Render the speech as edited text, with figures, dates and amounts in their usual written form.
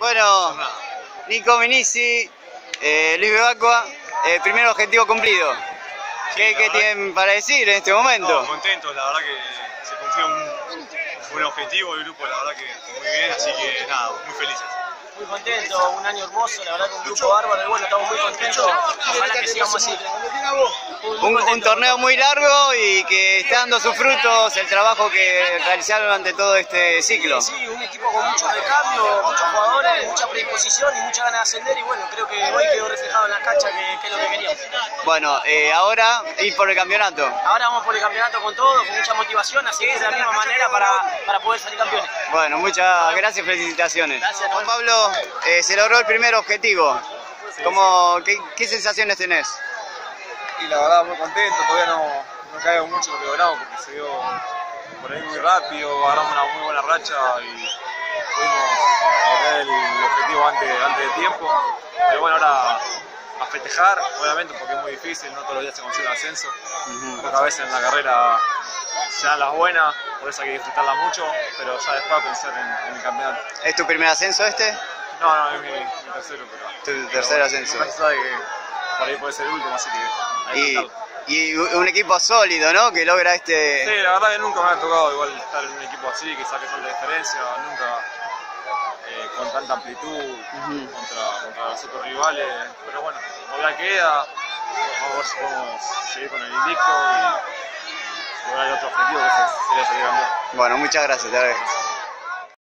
Bueno, Nico Minisi, Luis Bebacqua, primer objetivo cumplido. ¿Qué tienen para decir en este momento? No, contentos, la verdad que se cumplió un buen objetivo, el grupo la verdad que muy bien, así que nada, muy felices. Muy contento, un año hermoso, la verdad que un grupo bárbaro y bueno, estamos muy contentos, ojalá que sigamos así. Un torneo muy largo y que está dando sus frutos el trabajo que realizaron durante todo este ciclo. Sí, un equipo con mucho recambio, muchos jugadores, mucha predisposición y mucha ganas de ascender y bueno, creo que hoy quedó reflejado en la cancha que es lo que queríamos. Bueno, ahora ir por el campeonato. Ahora vamos por el campeonato con todo, con mucha motivación, a seguir de la misma manera para poder salir campeones. Bueno, muchas gracias, felicitaciones. Gracias. Juan Pablo, se logró el primer objetivo. ¿Qué sensaciones tenés? Y la verdad muy contento, todavía no caigo mucho lo que logramos porque se dio por ahí muy rápido, agarramos una muy buena racha y pudimos lograr el objetivo antes de tiempo. Pero bueno, ahora a festejar, obviamente, porque es muy difícil, no todos los días se consigue un ascenso. Pocas veces en la carrera se dan las buenas, por eso hay que disfrutarla mucho, pero ya después pensar en el campeonato. ¿Es tu primer ascenso este? No, es mi tercero, pero... Tu tercer ascenso. Nunca se sabe que por ahí puede ser el último, así que hay que estarlo. Y un equipo sólido, ¿no? Que logra este... Sí, la verdad que nunca me ha tocado igual estar en un equipo así, que saque tanta diferencia, nunca con tanta amplitud contra los otros rivales, pero bueno, todavía queda, vamos a ver si podemos seguir con el invicto y lograr el otro objetivo que sería salir campeón. Bueno, muchas gracias, te agradezco.